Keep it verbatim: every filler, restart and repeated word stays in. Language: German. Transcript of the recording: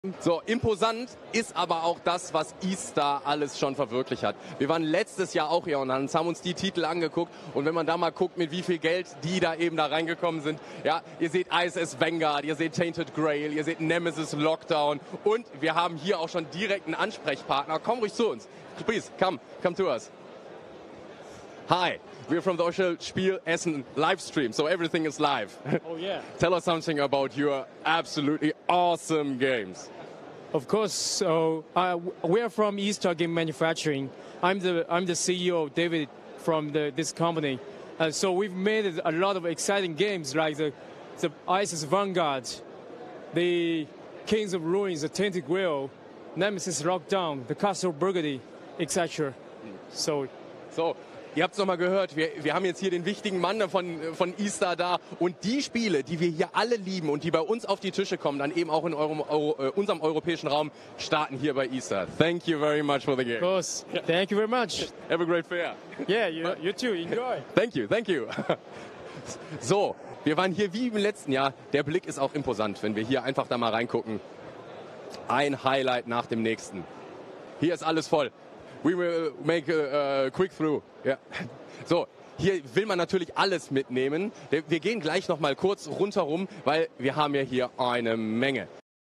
So, imposant ist aber auch das, was E-Star alles schon verwirklicht hat. Wir waren letztes Jahr auch hier und haben uns die Titel angeguckt. Und wenn man da mal guckt, mit wie viel Geld die da eben da reingekommen sind. Ja, ihr seht I S S Vanguard, ihr seht Tainted Grail, ihr seht Nemesis Lockdown. Und wir haben hier auch schon direkt einen Ansprechpartner. Komm ruhig zu uns. Please, come, come to us. Hi, we're from the official Spiel Essen live stream, so everything is live. Oh yeah. Tell us something about your absolutely awesome games. Of course. So uh, we are from E-Star Game Manufacturing. I'm the I'm the C E O, David, from the, this company. Uh, so we've made a lot of exciting games like the the I S S Vanguard, the Kings of Ruins, the Tainted Grail, Nemesis Lockdown, the Castle Burgundy, et cetera. So. So. Ihr habt es nochmal gehört, wir, wir haben jetzt hier den wichtigen Mann von, von E-Star da und die Spiele, die wir hier alle lieben und die bei uns auf die Tische kommen, dann eben auch in eurem, Euro, äh, unserem europäischen Raum, starten hier bei E-Star. Thank you very much for the game. Of course. Thank you very much. Have a great fair. Yeah, you, you too. Enjoy. Thank you, thank you. So, wir waren hier wie im letzten Jahr. Der Blick ist auch imposant, wenn wir hier einfach da mal reingucken. Ein Highlight nach dem nächsten. Hier ist alles voll. We will make a, a quick through. Ja. So, hier will man natürlich alles mitnehmen. Wir gehen gleich noch mal kurz rundherum, weil wir haben ja hier eine Menge.